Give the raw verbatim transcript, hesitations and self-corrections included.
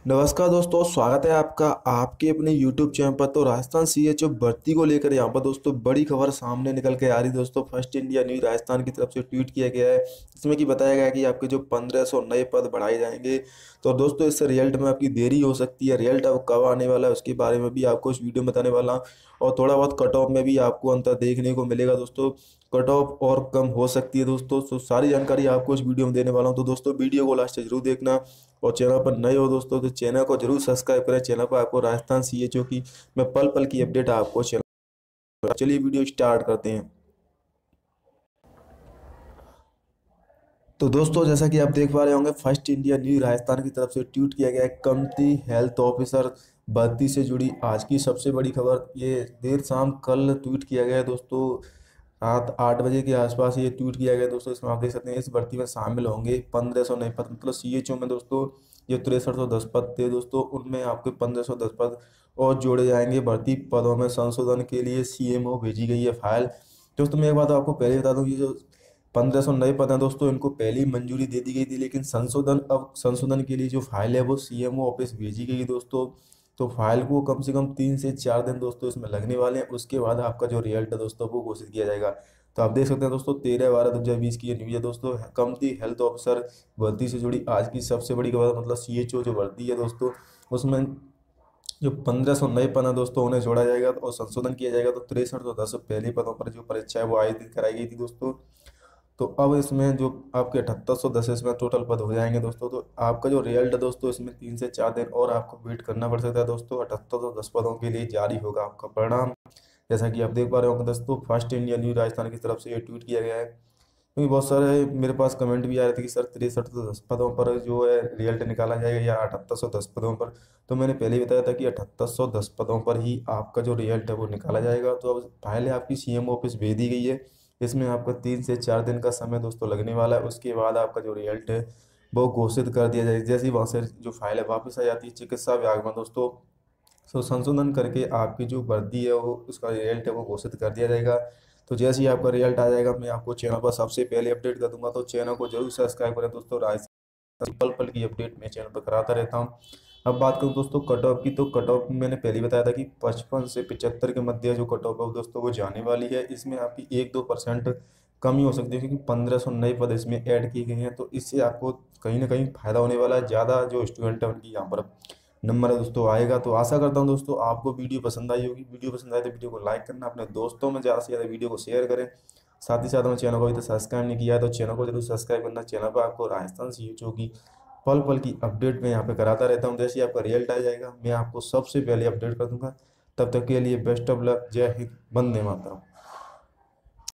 नमस्कार दोस्तों, स्वागत है आपका आपके अपने यूट्यूब चैनल पर। तो राजस्थान सीएचओ भर्ती को लेकर यहाँ पर दोस्तों बड़ी खबर सामने निकल के आ रही। दोस्तों फर्स्ट इंडिया न्यूज राजस्थान की तरफ से ट्वीट किया गया है। इसमें कि बताया गया है कि आपके जो पंद्रह सौ नए पद बढ़ाए जाएंगे। तो दोस्तों इससे रिजल्ट में आपकी देरी हो सकती है। रिजल्ट अब कब आने वाला है उसके बारे में भी आपको इस वीडियो में बताने वाला हूं। और थोड़ा बहुत कट ऑफ में भी आपको अंतर देखने को मिलेगा। दोस्तों कट ऑफ और कम हो सकती है दोस्तों, तो सारी जानकारी आपको इस वीडियो में देने वाला हूँ। तो दोस्तों वीडियो को लास्ट तक जरूर देखना। और चैनल पर नए हो दोस्तों तो चैनल को जरूर सब्सक्राइब करें। चैनल पर आपको राजस्थान सीएचओ की मैं पल पल की अपडेट आपको चैनल। चलिए वीडियो स्टार्ट करते हैं। तो दोस्तों जैसा कि आप देख पा रहे होंगे, फर्स्ट इंडिया न्यू राजस्थान की तरफ से ट्वीट किया गया है। कम्युनिटी हेल्थ ऑफिसर भर्ती से जुड़ी आज की सबसे बड़ी खबर ये देर शाम कल ट्वीट किया गया है दोस्तों। रात आठ बजे के आसपास ये ट्वीट किया गया दोस्तों। इसमें आप देख सकते हैं इस भर्ती में शामिल होंगे पंद्रह सौ नए पद, मतलब सीएचओ में दोस्तों ये तिरसठ सौ दस पद थे दोस्तों, उनमें आपके पंद्रह सौ दस पद और जोड़े जाएंगे। भर्ती पदों में संशोधन के लिए सीएमओ भेजी गई है फाइल। दोस्तों मैं एक बात आपको पहले बता दूं, ये जो पंद्रह सौ नए पद हैं दोस्तों, इनको पहले ही मंजूरी दे दी गई थी, लेकिन संशोधन अब संशोधन के लिए जो फाइल है वो सीएमओ ऑफिस भेजी गई दोस्तों। तो फाइल को कम से कम तीन से चार दिन दोस्तों इसमें लगने वाले हैं। उसके बाद आपका जो रिजल्ट है दोस्तों वो घोषित किया जाएगा। तो आप देख सकते हैं दोस्तों तेरह बारह दो हजार बीस की ये न्यूज है दोस्तों। कम्युनिटी हेल्थ ऑफिसर भर्ती से जुड़ी आज की सबसे बड़ी खबर, मतलब सीएचओ जो भर्ती है दोस्तों उसमें जो पंद्रह सौ नए पद हैं दोस्तों उन्हें जोड़ा जाएगा और संशोधन किया जाएगा। तो तिरसठ सौ दस पहले पदों पर जो परीक्षा है वो आयोजित कराई गई थी दोस्तों। तो अब इसमें जो आपके अठहत्तर सौ दस इसमें टोटल पद हो जाएंगे दोस्तों। तो आपका जो रिजल्ट है दोस्तों इसमें तीन से चार दिन और आपको वेट करना पड़ सकता है दोस्तों। अठहत्तर सौ दस पदों के लिए जारी होगा आपका परिणाम। जैसा कि आप देख पा रहे होंगे दोस्तों, फर्स्ट इंडिया न्यू राजस्थान की तरफ से ये ट्वीट किया गया है। क्योंकि बहुत सारे मेरे पास कमेंट भी आ रहे थे कि सर तिरसठ सौ दस पदों पर जो है रिजल्ट निकाला जाएगा या अठहत्तर सौ दस पदों पर। तो मैंने पहले ही बताया था कि अठहत्तर सौ दस पदों पर ही आपका जो रिजल्ट है वो निकाला जाएगा। तो अब पहले आपकी सीएम ऑफिस भेज दी गई है। इसमें आपका तीन से चार दिन का समय दोस्तों लगने वाला है। उसके बाद आपका जो रिजल्ट है वो घोषित कर दिया जाएगा। जैसे ही वहाँ से जो फाइल है वापस आ जाती है चिकित्सा विभाग में दोस्तों, सो संशोधन करके आपकी जो वर्दी है वो उसका रिजल्ट है वो घोषित कर दिया जाएगा। तो जैसे ही आपका रिजल्ट आ जाएगा मैं आपको चैनल पर सबसे पहले अपडेट कर दूंगा। तो चैनल को जरूर सब्सक्राइब करें दोस्तों। राजस्थान पल पल की अपडेट मैं चैनल पर कराता रहता हूँ। अब बात करूँ दोस्तों कट ऑफ की, तो कट ऑफ मैंने पहले ही बताया था कि पचपन से पिचहत्तर के मध्य जो कट ऑफ है दोस्तों वो जाने वाली है। इसमें आपकी एक दो परसेंट कमी हो सकती है क्योंकि पंद्रह सौ नए पद इसमें ऐड किए गए हैं। तो इससे आपको कहीं ना कहीं फायदा होने वाला है। ज़्यादा जो स्टूडेंट है उनकी यहाँ पर नंबर है दोस्तों आएगा। तो आशा करता हूँ दोस्तों आपको वीडियो पसंद आई होगी। वीडियो पसंद आए तो वीडियो को लाइक करना, अपने दोस्तों में ज़्यादा से ज़्यादा वीडियो को शेयर करें। साथ ही साथ में चैनल को अभी तक सब्सक्राइब नहीं किया है तो चैनल को जरूर सब्सक्राइब करना। चैनल पर आपको राजस्थान सीएचओ की पल पल की अपडेट मैं यहाँ पे कराता रहता हूँ। जैसे ही आपका रिजल्ट आ जाएगा मैं आपको सबसे पहले अपडेट कर दूंगा। तब तक के लिए बेस्ट ऑफ लक। जय हिंद, वंदे मातरम।